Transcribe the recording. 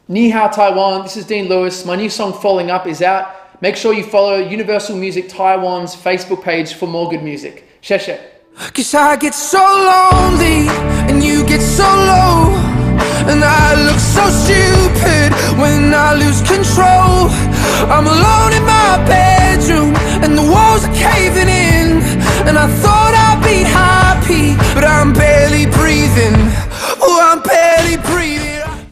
Ni hao Taiwan, this is Dean Lewis. My new song Falling Up is out. Make sure you follow Universal Music Taiwan's Facebook page for more good music. Xie. 'Cause I get so lonely and you get so low, and I look so stupid when I lose control. I'm alone in my